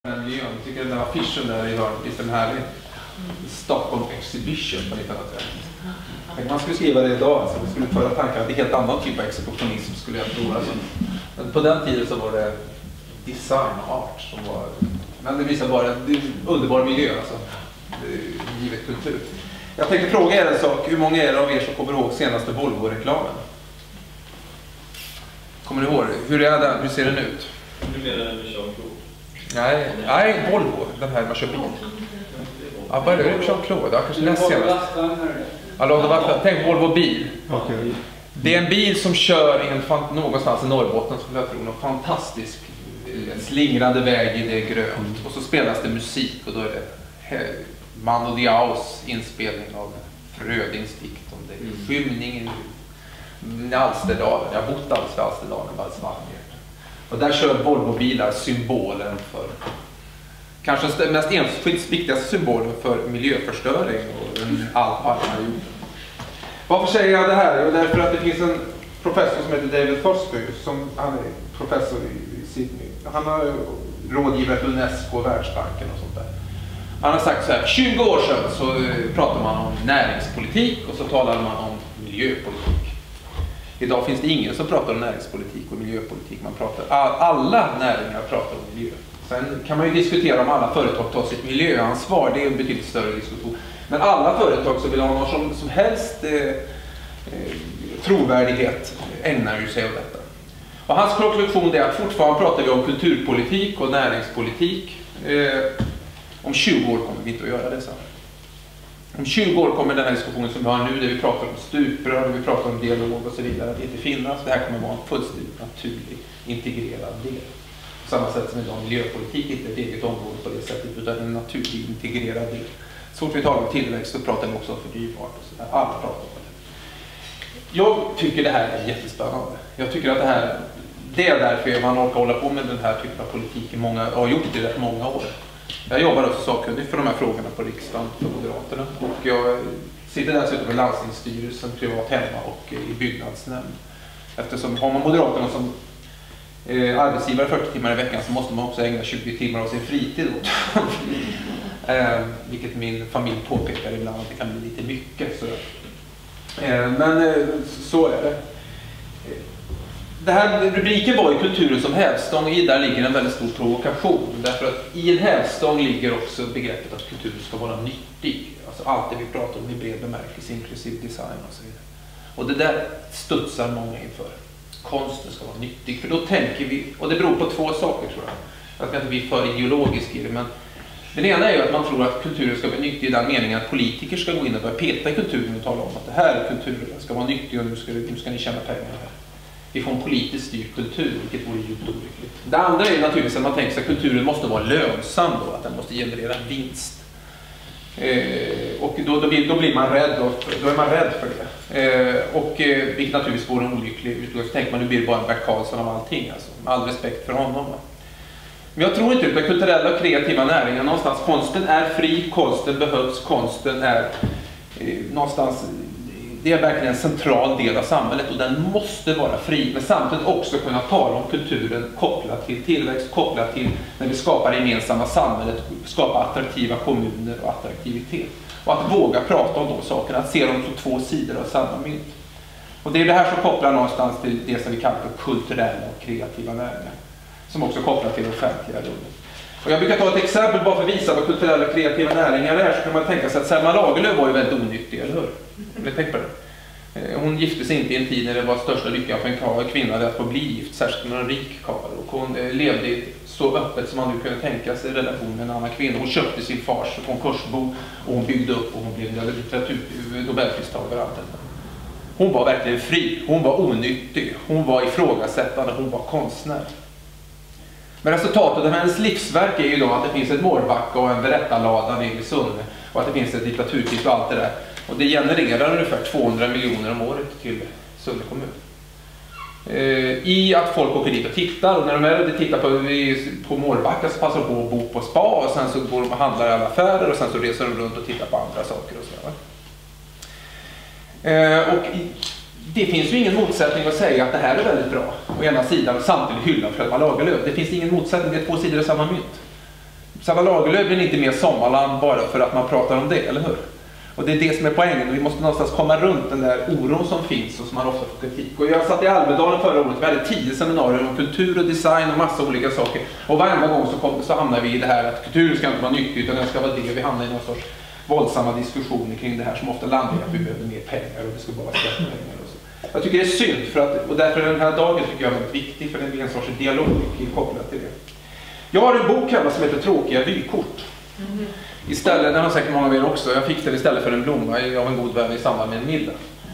Jag tycker den här affischen där i hörnet, visst är den härlig? Stockholm Exhibition på 1930. Man skulle skriva det idag, alltså. Det skulle föra tankar att det är helt annan typ av exhibitionism skulle jag tro. Alltså. Men på den tiden så var det design och art som var... Men det visar bara en underbar miljö, alltså. Givet kultur. Jag tänkte fråga er en sak. Hur många av er som kommer ihåg senaste Volvo-reklamen? Kommer ni ihåg det? Hur är den? Hur ser den ut? Du menar den med Jean-Claude? Nej, Volvo. Den här man kör bil. Ja, vad är det? Jean-Claude? Ja, kanske näst senast. Tänk Volvo bil. Okay. Det är en bil som kör någonstans i Norrbotten, skulle jag tro. Någon fantastisk slingrande väg i det grönt. Och så spelas det musik och då är det Mano Diaos inspelning av Frödings dikt om det. Skymning i Alsterdalen. Jag har bott alldeles vid Alsterdalen, bara och där kör Volvo-bilar symbolen för, kanske den mest enskilt viktigaste symbolen för miljöförstöring och allt på alla jorden. Varför säger jag det här? Jo, därför att det finns en professor som heter David Foster, han är professor i Sydney. Han har rådgivare till UNESCO och Världsbanken och sånt där. Han har sagt så här, 20 år sedan så pratade man om näringspolitik och så talade man om miljöpolitik. Idag finns det ingen som pratar om näringspolitik och miljöpolitik. Alla näringar pratar om miljö. Sen kan man ju diskutera om alla företag tar sitt miljöansvar. Det är en betydligt större diskussion. Men alla företag som vill ha någon som helst trovärdighet ägnar ju sig åt detta. Och hans konklusion är att fortfarande pratar vi om kulturpolitik och näringspolitik. Om 20 år kommer vi inte att göra det så. Om 20 år kommer den här diskussionen som vi har nu, där vi pratar om stuprör, där vi pratar om dialog och så vidare, att inte finnas. Det här kommer vara en fullständigt naturlig, integrerad del. På samma sätt som idag miljöpolitik inte är ett eget område på det sättet, utan en naturlig, integrerad del. Så fort vi talar om tillväxt så pratar vi också om förnybart och så där. Alla pratar om det. Jag tycker det här är jättespännande. Jag tycker att det är därför man orkar hålla på med den här typen av politik i har gjort det i rätt många år. Jag jobbar också sakkunnig för de här frågorna på riksdagen för Moderaterna. Och jag sitter dessutom i landstingsstyrelsen, privat hemma och i byggnadsnämnd. Eftersom har man Moderaterna som arbetsgivare 40 timmar i veckan så måste man också ägna 20 timmar av sin fritid åt. Vilket min familj påpekar ibland att det kan bli lite mycket. Men så är det. Det här rubriken var ju kulturen som hävstång, och där ligger en väldigt stor provokation. Därför att i en hävstång ligger också begreppet att kulturen ska vara nyttig. Alltså allt det vi pratar om i bred bemärkelse, inklusive design och så vidare. Och det där studsar många inför. Konsten ska vara nyttig, för då tänker vi, och det beror på två saker tror jag. Jag ska inte bli för ideologisk i det, men den ena är ju att man tror att kulturen ska bli nyttig i den meningen att politiker ska gå in och börja peta i kulturen och tala om att det här är kulturen, ska vara nyttig och nu ska ni tjäna pengar här. Vi får en politiskt styrd kultur, vilket vore djupt olyckligt. Det andra är naturligtvis att man tänker sig att kulturen måste vara lönsam då, att den måste generera vinst. Och då blir man rädd, då är man rädd för det. Vilket naturligtvis vore en olycklig utgång. Så tänker man, nu blir det bara en Bert Karlsson av allting, alltså. Med all respekt för honom. Va? Men jag tror inte att kulturella och kreativa näringar någonstans, konsten är fri, konsten behövs, konsten är någonstans... Det är verkligen en central del av samhället och den måste vara fri, men samtidigt också kunna tala om kulturen kopplat till tillväxt, kopplat till när vi skapar det gemensamma samhället, skapa attraktiva kommuner och attraktivitet. Och att våga prata om de sakerna, att se dem som två sidor av samma mynt. Och det är det här som kopplar någonstans till det som vi kallar för kulturella och kreativa näringar, som också kopplar till offentliga rummet. Och jag brukar ta ett exempel bara för att visa vad kulturella och kreativa näringar är, så kan man tänka sig att Selma Lagerlöf var ju väldigt onyttig, eller hur? Tänk på det. Hon gifte sig inte i en tid när det var största lyckan för en kvinna att få bli gift, särskilt med en rik karl. Och hon levde så öppet som man nu kunde tänka sig i relation med en annan kvinna. Hon köpte sin fars konkursbo och hon byggde upp och hon blev Nobelpristagare. Hon var verkligen fri, hon var onyttig, hon var ifrågasättande, hon var konstnär. Men resultatet av hennes livsverk är ju då att det finns ett Mårbacka och en berättarlada nere i Sunne och att det finns ett diktaturtid och allt det där. Och det genererar ungefär 200 miljoner om året till Sunne kommun. I att folk åker dit och tittar, och när de är och tittar på Mårbacka så passar de på att bo på spa och sen så går de och handlar i alla affärer och sen så reser de runt och tittar på andra saker och så. Och det finns ju ingen motsättning att säga att det här är väldigt bra å ena sidan och samtidigt hylla Selma Lagerlöf. Det finns ingen motsättning, det är två sidor av samma mynt. Uppsala Lagerlöf blir inte mer sommarland bara för att man pratar om det, eller hur? Och det är det som är poängen. Vi måste någonstans komma runt den där oron som finns och som man ofta får kritik. Och jag satt i Almedalen förra året. Vi hade 10 seminarier om kultur och design och massa olika saker. Och varenda gång så hamnar vi i det här att kultur ska inte vara nyttigt utan den ska vara det. Vi hamnar i någon sorts våldsamma diskussioner kring det här som ofta landar i att vi behöver mer pengar och det ska bara vara skattepengar och så. Jag tycker det är synd och därför är den här dagen tycker jag är väldigt viktig för det blir en sorts dialog kopplat till det. Jag har en bok hemma som heter Tråkiga vykort. Istället, den har säkert många av er också, jag fick den istället för en blomma av en god vän i samband med en middag.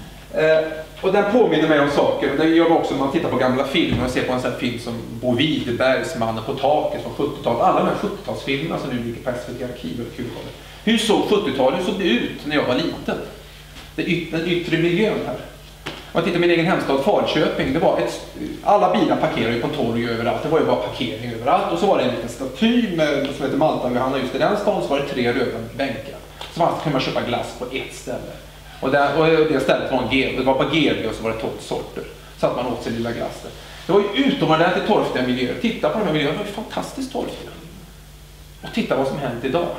Och den påminner mig om saker, och det gör också när man tittar på gamla filmer och ser på en sån här film som Bo Widerbergs Mannen på taket från 70-talet. Alla de här 70-talsfilmerna som nu ligger på SVT Arkiv och kulturhållet. Hur såg 70-talet såg det ut när jag var liten? Den yttre miljön här. Om man tittar på min egen hemstad Falköping, det var alla bilar parkerade ju på torg överallt, det var ju bara parkering överallt. Och så var det en liten staty med, som heter Malta Johanna, just i den stan så var det 3 röda bänkar. Så kunde man köpa glass på ett ställe. Och det stället var det var på GB och så var det 12 sorter. Så att man åt sin lilla glass där. Det var ju utomordentligt torftiga miljöer. Titta på de här miljöerna, det var ju fantastiskt torftiga. Och titta vad som hänt idag.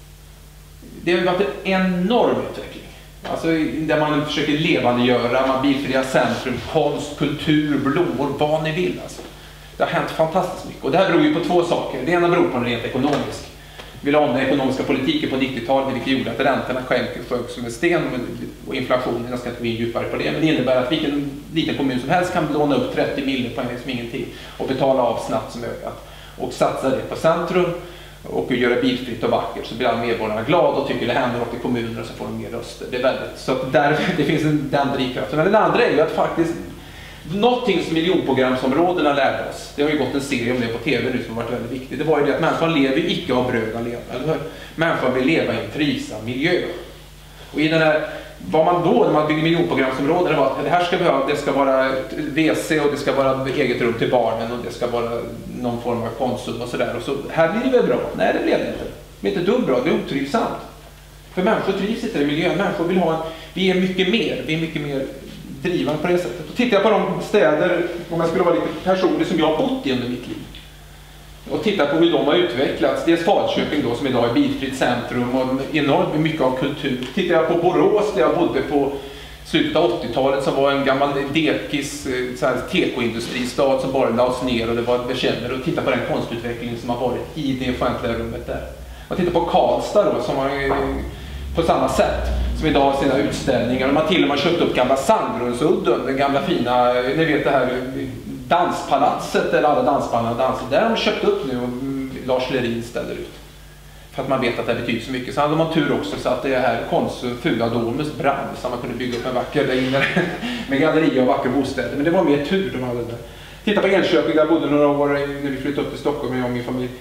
Det har ju varit en enorm utveckling. Alltså där man försöker levandegöra, man bilfria centrum, konst, kultur, blommor, vad ni vill alltså. Det har hänt fantastiskt mycket. Och det här beror ju på 2 saker. Det ena beror på en rent ekonomisk. Vi ville om den ekonomiska politiken på 90-talet, vilket gjorde att räntorna sjönk som en sten och inflationen, jag ska inte gå in djupare på det, men det innebär att vilken liten kommun som helst kan låna upp 30 miljoner på en som ingenting och betala av snabbt som ökat och satsa det på centrum och göra bilfritt och vackert så blir alla medborgarna glada och tycker det händer något i kommuner och så får de mer röster. Det är väldigt, så att det finns den drivkraften. Men det andra är ju att faktiskt någonting som miljonprogramsområdena lärde oss, det har ju gått en serie om det på tv nu som har varit väldigt viktigt, det var ju det att människan lever ju icke av bröd att leva, eller hur? Människan vill leva i en trivsam miljö. Och i den här, vad man då när man bygger miljonprogramsområden var att det här ska behöva, det ska vara WC och det ska vara eget rum till barnen och det ska vara någon form av konsum och sådär. Och så här blir det väl bra? Nej, det blev det inte. Det är inte dumt bra, det är otrivsamt. För människor trivs inte i miljön, människor vill ha vi är mycket mer drivande på det sättet. Och tittar jag på de städer, om jag skulle vara lite personlig, som jag har bott i under mitt liv. Och tittar på hur de har utvecklats. Dels Falköping då, som idag är bilfritt centrum och enormt mycket av kultur. Tittar jag på Borås, där jag bodde på slutet av 80-talet, som var en gammal dekis tekoindustristad som bara lades ner och det var bekänner. Och titta på den konstutveckling som har varit i det offentliga rummet där. Och titta på Karlstad då, som har på samma sätt som idag har sina utställningar. Och man till och med köpt upp gamla Sandgrundsudden, den gamla fina, ni vet det här danspalatset där alla dansbandarna dansar. Där har de köpt upp nu och Lars Lerin ställer ut. För att man vet att det betyder så mycket. Så hade man tur också så att det här fula Domus brann så man kunde bygga upp en vacker där inne med galleria och vackra bostäder. Men det var mer tur de hade där. Titta på Enköping, där bodde några år när vi flyttade upp till Stockholm med jag och min familj.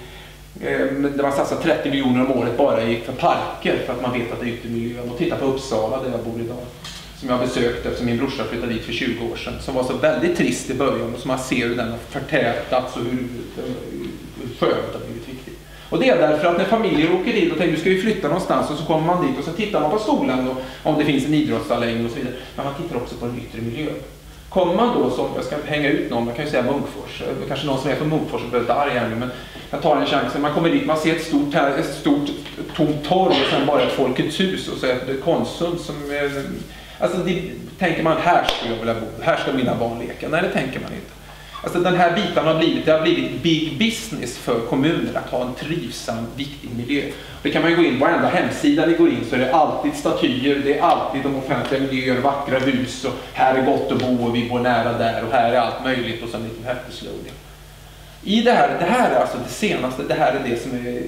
Där man satsar 30 miljoner om året bara för parker för att man vet att det är yttermiljön. Och titta på Uppsala där jag bor idag. Som jag besökte eftersom min brorsa flyttade dit för 20 år sedan. Som var så väldigt trist i början och som man ser hur den har förtätats och hur skönt har blivit viktigt. Och det är därför att när familjer åker dit och tänker nu ska vi flytta någonstans och så kommer man dit och så tittar man på skolan och om det finns en idrottsanläggning och så vidare. Men man tittar också på den yttre miljön. Kommer man då som, jag ska hänga ut någon, man kan ju säga Munkfors, kanske någon som är från Munkfors och blir arg här nu, men jag tar en chans. Man kommer dit, man ser ett stort tomt torg och sen bara ett Folkets hus och så är det Konsum som är, alltså det, tänker man här ska jag vilja bo, här ska mina barn leka. Nej, det tänker man inte. Alltså den här biten har blivit big business för kommuner att ha en trivsam, viktig miljö. Det kan man ju gå in på varenda hemsida ni går in så är det alltid statyer, det är alltid de offentliga miljöer, vackra hus och här är gott att bo och vi bor nära där och här är allt möjligt och så en liten häfteslogan. I det här är alltså det senaste, det här är det som är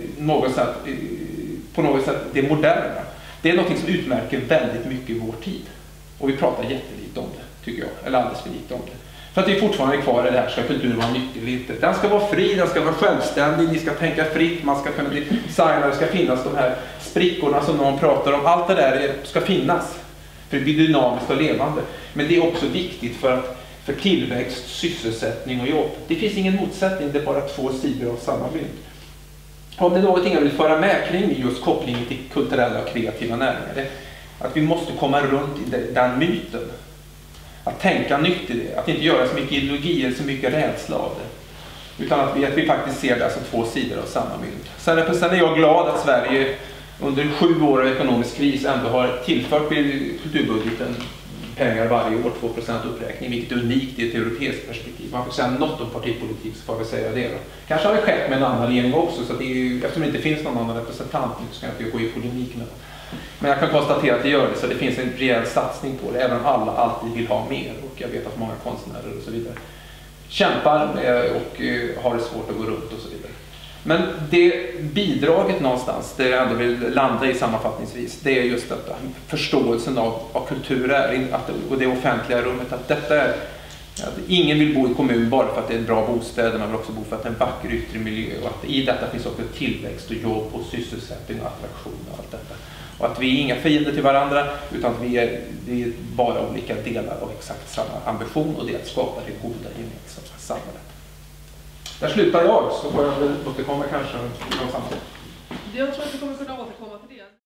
på något sätt det moderna. Det är något som utmärker väldigt mycket i vår tid. Och vi pratar jättelite om det, tycker jag, eller alldeles för lite om det. För att vi är fortfarande kvar i det här, ska kultur vara nyttig eller inte. Den ska vara fri, den ska vara självständig, ni ska tänka fritt, man ska kunna designa, det ska finnas de här sprickorna som någon pratar om. Allt det där ska finnas, för det blir dynamiskt och levande. Men det är också viktigt för tillväxt, sysselsättning och jobb. Det finns ingen motsättning, det är bara 2 sidor av samma mynt. Om det är någonting jag vill föra med kring just kopplingen till kulturella och kreativa näringar, det är att vi måste komma runt i den myten. Att tänka nytt i det, att inte göra så mycket ideologi eller så mycket rädsla av det. Utan att vi faktiskt ser det som två sidor av samma mynt. Sen är jag glad att Sverige under 7 år av ekonomisk kris ändå har tillfört kulturbudgeten pengar varje år, 2% uppräkning, vilket är unikt i ett europeiskt perspektiv. Man får säga något om partipolitik, så får vi säga det då. Kanske har det skett med en annan regering också, så att eftersom det inte finns någon annan representant så ska jag inte gå i polemik med det. Men jag kan konstatera att det gör det, så det finns en rejäl satsning på det, även om alla alltid vill ha mer. Och jag vet att många konstnärer och så vidare kämpar och har det svårt att gå runt och så vidare. Men det bidraget någonstans, det jag ändå vill landa i sammanfattningsvis, det är just detta, förståelsen av vad kultur är och det offentliga rummet, att detta är att ingen vill bo i kommun bara för att det är bra bostäder, man vill också bo för att det är en vacker yttre miljö, och att i detta finns också tillväxt och jobb och sysselsättning och attraktion och allt detta. Och att vi är inga fiender till varandra, utan att vi är bara olika delar av exakt samma ambition, och det är att skapa det goda gemensamma samhället. Där slutar jag, så får jag väl återkomma kanske i någon sammanhang. Jag tror att vi kommer kunna återkomma till det.